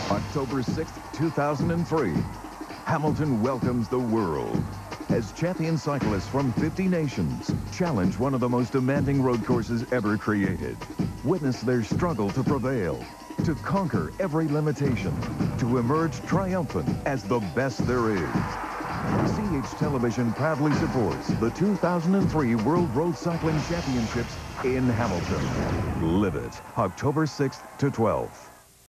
October 6, 2003, Hamilton welcomes the world as champion cyclists from 50 nations challenge one of the most demanding road courses ever created. Witness their struggle to prevail, to conquer every limitation, to emerge triumphant as the best there is. CH Television proudly supports the 2003 World Road Cycling Championships in Hamilton. Live it, October 6th to 12th.